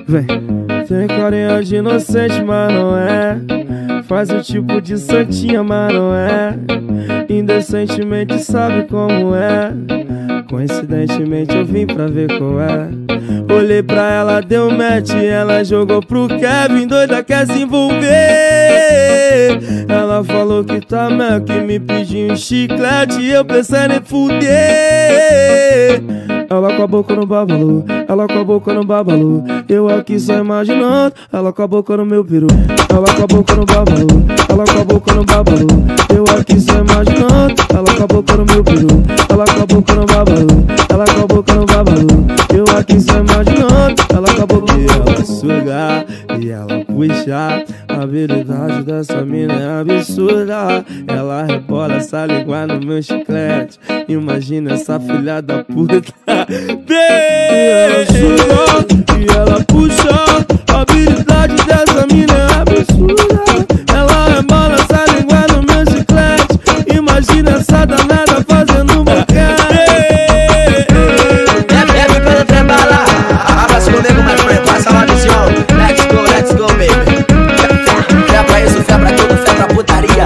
Vem. Tem carinha de inocente, mas não é. Faz o tipo de santinha, mas não é. Indecentemente sabe como é. Coincidentemente eu vim pra ver qual é. Olhei pra ela, deu match, ela jogou pro Kevin, doida quer se envolver. Ela falou que tá mel, que me pediu um chiclete, eu pensando em fuder. Ela com a boca no babalu, ela com a boca no babalu, eu aqui só imaginando. Ela com a boca no meu peru, ela com a boca no babalu, ela com a boca no babalu, eu aqui só imaginando. Ela com a boca no meu peru, ela com a boca no babalu, ela com a boca no babalu, eu aqui só imaginando. Ela com a boca e ela sugar e ela puxar. A habilidade dessa mina é absurda. Ela rebola essa língua no meu chiclete. Imagina essa filha da puta. E ela sugar e ela puxa. A habilidade dessa mina é absurda. Ela rebola essa língua no meu chiclete. Imagina essa danada fazendo boquete. Bebe pelo trembala, abraça comigo, mas por passa lá no chão. Let's go, baby. Fé pra isso, fé pra tudo, fé pra putaria.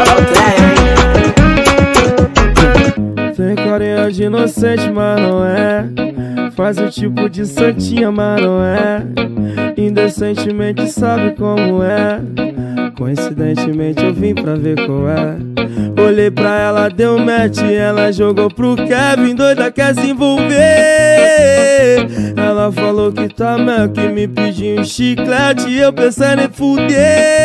Tem carinha de inocente, mas não é. Faz o tipo de santinha, mas não é. Indecentemente sabe como é. Coincidentemente eu vim pra ver qual é. Olhei pra ela, deu match, ela jogou pro Kevin, doida quer se envolver. Ela falou que tá mel, que me pediu um chiclete, eu pensando em fuder.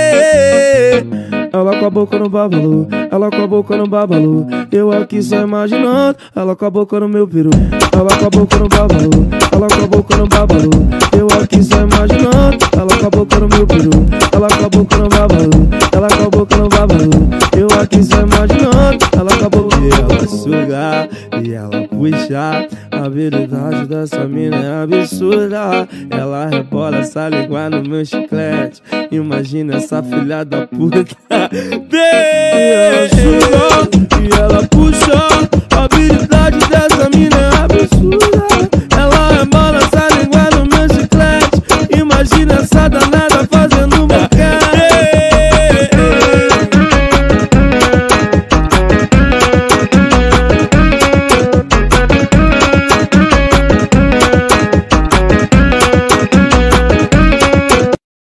Ela com a boca no babalu, ela com a boca no babalu, eu aqui só imaginando. Ela com a boca no meu peru, ela com a boca no babalu, ela com a boca no babalu, eu aqui só imaginando. Ela com a boca no meu peru, ela com a boca no babalu, ela com a boca no babalu, eu aqui só imaginando. Ela com a boca e ela sugar e ela puxar. A habilidade dessa mina é absurda. Ela rebola essa língua no meu chiclete. Imagina essa filha da puta. E ela sugar